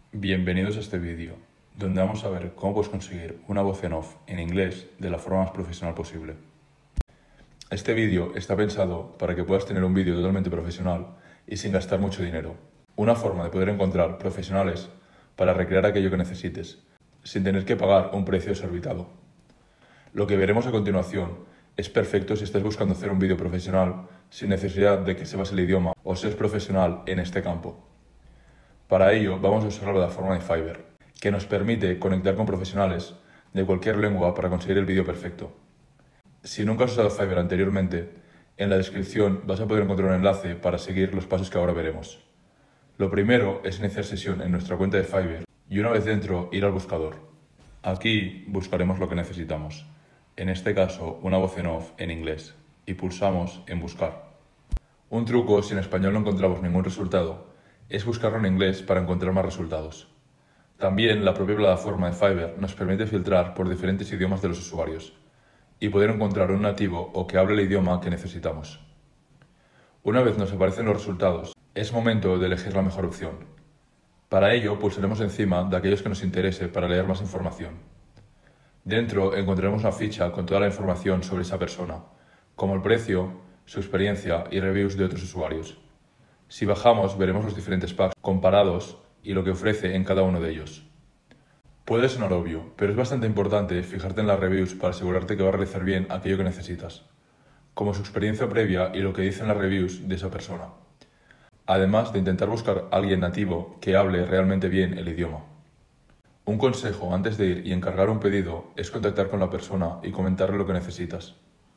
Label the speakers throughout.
Speaker 1: Bienvenidos a este vídeo, donde vamos a ver cómo puedes conseguir una voz en off en inglés de la forma más profesional posible. Este vídeo está pensado para que puedas tener un vídeo totalmente profesional y sin gastar mucho dinero. Una forma de poder encontrar profesionales para recrear aquello que necesites, sin tener que pagar un precio desorbitado. Lo que veremos a continuación es perfecto si estás buscando hacer un vídeo profesional sin necesidad de que sepas el idioma o seas profesional en este campo. Para ello vamos a usar la plataforma de Fiverr, que nos permite conectar con profesionales de cualquier lengua para conseguir el vídeo perfecto. Si nunca has usado Fiverr anteriormente, en la descripción vas a poder encontrar un enlace para seguir los pasos que ahora veremos. Lo primero es iniciar sesión en nuestra cuenta de Fiverr y una vez dentro ir al buscador. Aquí buscaremos lo que necesitamos, en este caso una voz en off en inglés, y pulsamos en buscar. Un truco si en español no encontramos ningún resultado es buscarlo en inglés para encontrar más resultados. También la propia plataforma de Fiverr nos permite filtrar por diferentes idiomas de los usuarios y poder encontrar un nativo o que hable el idioma que necesitamos. Una vez nos aparecen los resultados, es momento de elegir la mejor opción. Para ello pulsaremos encima de aquellos que nos interese para leer más información. Dentro encontraremos una ficha con toda la información sobre esa persona, como el precio, su experiencia y reviews de otros usuarios. Si bajamos veremos los diferentes packs comparados y lo que ofrece en cada uno de ellos. Puede sonar obvio, pero es bastante importante fijarte en las reviews para asegurarte que va a realizar bien aquello que necesitas, como su experiencia previa y lo que dicen las reviews de esa persona. Además de intentar buscar a alguien nativo que hable realmente bien el idioma. Un consejo antes de ir y encargar un pedido es contactar con la persona y comentarle lo que necesitas.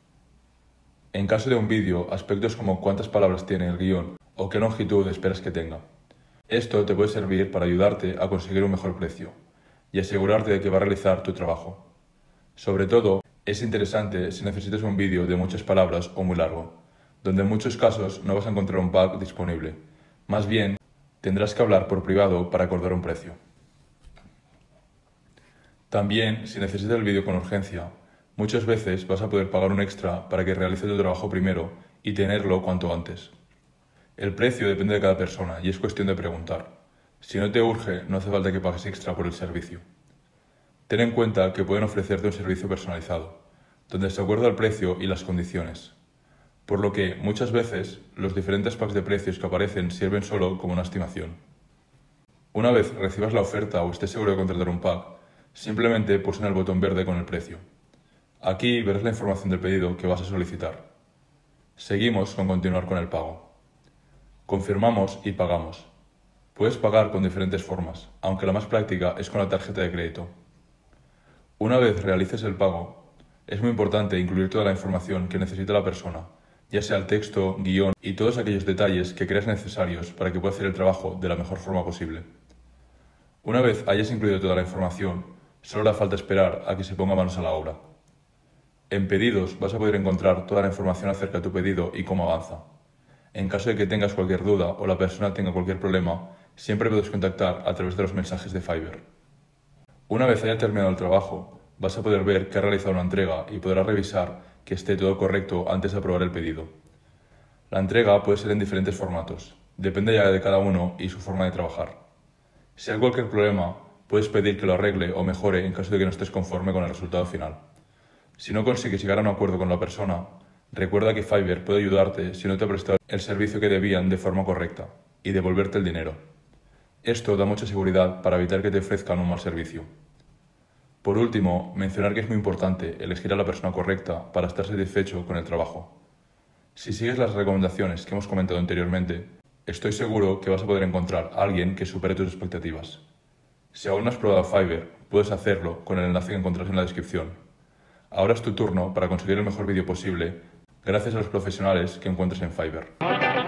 Speaker 1: En caso de un vídeo, aspectos como cuántas palabras tiene el guión o qué longitud esperas que tenga. Esto te puede servir para ayudarte a conseguir un mejor precio y asegurarte de que va a realizar tu trabajo. Sobre todo, es interesante si necesitas un vídeo de muchas palabras o muy largo, donde en muchos casos no vas a encontrar un pack disponible. Más bien, tendrás que hablar por privado para acordar un precio. También, si necesitas el vídeo con urgencia, muchas veces vas a poder pagar un extra para que realice tu trabajo primero y tenerlo cuanto antes. El precio depende de cada persona y es cuestión de preguntar. Si no te urge, no hace falta que pagues extra por el servicio. Ten en cuenta que pueden ofrecerte un servicio personalizado, donde se acuerda el precio y las condiciones. Por lo que, muchas veces, los diferentes packs de precios que aparecen sirven solo como una estimación. Una vez recibas la oferta o estés seguro de contratar un pack, simplemente pulsa en el botón verde con el precio. Aquí verás la información del pedido que vas a solicitar. Seguimos con continuar con el pago. Confirmamos y pagamos. Puedes pagar con diferentes formas, aunque la más práctica es con la tarjeta de crédito. Una vez realices el pago, es muy importante incluir toda la información que necesita la persona, ya sea el texto, guión y todos aquellos detalles que creas necesarios para que pueda hacer el trabajo de la mejor forma posible. Una vez hayas incluido toda la información, solo hará falta esperar a que se ponga manos a la obra. En pedidos vas a poder encontrar toda la información acerca de tu pedido y cómo avanza. En caso de que tengas cualquier duda o la persona tenga cualquier problema, siempre puedes contactar a través de los mensajes de Fiverr. Una vez haya terminado el trabajo, vas a poder ver que ha realizado una entrega y podrás revisar que esté todo correcto antes de aprobar el pedido. La entrega puede ser en diferentes formatos, depende ya de cada uno y su forma de trabajar. Si hay cualquier problema, puedes pedir que lo arregle o mejore en caso de que no estés conforme con el resultado final. Si no consigues llegar a un acuerdo con la persona, recuerda que Fiverr puede ayudarte si no te ha prestado el servicio que debían de forma correcta y devolverte el dinero. Esto da mucha seguridad para evitar que te ofrezcan un mal servicio. Por último, mencionar que es muy importante elegir a la persona correcta para estar satisfecho con el trabajo. Si sigues las recomendaciones que hemos comentado anteriormente, estoy seguro que vas a poder encontrar a alguien que supere tus expectativas. Si aún no has probado Fiverr, puedes hacerlo con el enlace que encontrarás en la descripción. Ahora es tu turno para conseguir el mejor vídeo posible gracias a los profesionales que encuentres en Fiverr.